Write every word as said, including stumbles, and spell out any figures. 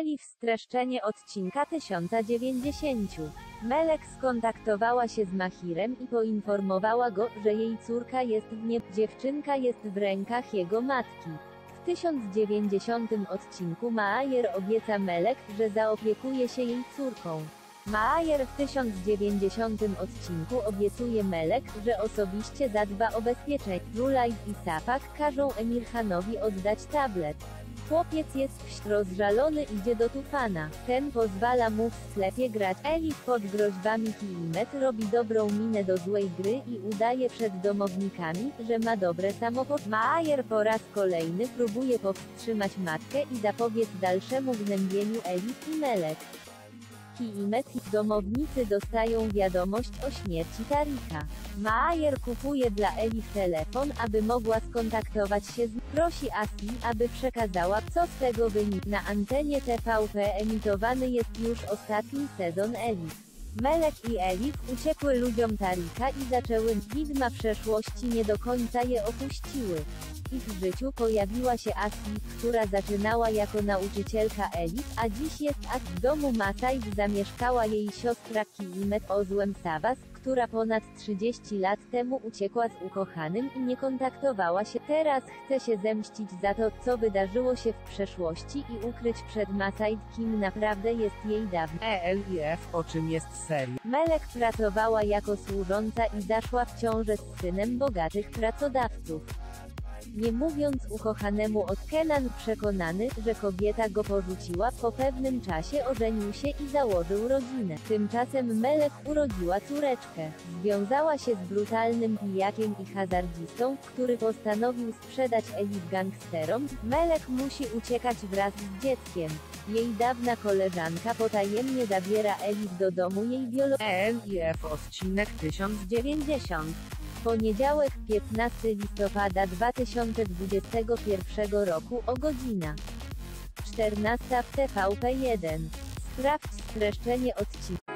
Elif streszczenie odcinka tysiąc dziewięćdziesiąt. Melek skontaktowała się z Mahirem i poinformowała go, że jej córka jest w nie... Dziewczynka jest w rękach jego matki. W tysiąc dziewięćdziesiątym odcinku Mahir obieca Melek, że zaopiekuje się jej córką. Mahir w tysiąc dziewięćdziesiątym odcinku obiecuje Melek, że osobiście zadba o bezpieczenie. Julaj i Sapak każą Emirhanowi oddać tablet. Chłopiec jest wś rozżalony, idzie do Tufana. Ten pozwala mu w sklepie grać. Elif pod groźbami Kilimet robi dobrą minę do złej gry i udaje przed domownikami, że ma dobre samopoczucie. Mahir po raz kolejny próbuje powstrzymać matkę i zapobiec dalszemu gnębieniu Elif i Melek. Kilimet i domownicy dostają wiadomość o śmierci Tarika. Mahir kupuje dla Elif telefon, aby mogła skontaktować się z nim. Prosi Asli, aby przekazała, co z tego wynika. Na antenie T V P emitowany jest już ostatni sezon Elif. Melek i Elif uciekły ludziom Tarika i zaczęły. Widma przeszłości nie do końca je opuściły. W ich życiu pojawiła się Asli, która zaczynała jako nauczycielka Elif, a dziś jest As. W domu Masaid zamieszkała jej siostra Kilimet Ozłem Savas, która ponad trzydzieści lat temu uciekła z ukochanym i nie kontaktowała się. Teraz chce się zemścić za to, co wydarzyło się w przeszłości i ukryć przed Masaid, kim naprawdę jest jej dawny. Elif, o czym jest seria? Melek pracowała jako służąca i zaszła w ciążę z synem bogatych pracodawców. Nie mówiąc ukochanemu od Kenan przekonany, że kobieta go porzuciła, po pewnym czasie ożenił się i założył rodzinę. Tymczasem Melek urodziła córeczkę. Związała się z brutalnym pijakiem i hazardzistą, który postanowił sprzedać Elif gangsterom. Melek musi uciekać wraz z dzieckiem. Jej dawna koleżanka potajemnie zabiera Elif do domu jej biologicznego. Elif odcinek tysiąc dziewięćdziesiąt. Poniedziałek, piętnastego listopada dwa tysiące dwudziestego pierwszego roku o godzina czternasta w T V P jeden. Sprawdź streszczenie odcinka.